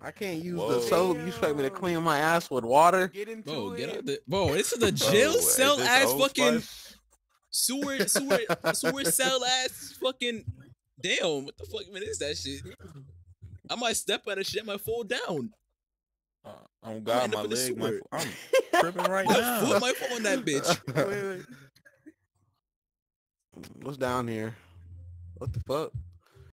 I can't use Whoa. the soap. You expect me to clean my ass with water? Get into Bro, it. get out there. Bro, this is a jail Bro, cell is this ass Old fucking Spice? sewer cell ass fucking. Damn, what the fuck man is that shit? I might step on the shit. I might fall down. Oh end God, up my in the leg. sewer. I'm tripping right My now. foot might fall on that bitch. What's down here? What the fuck?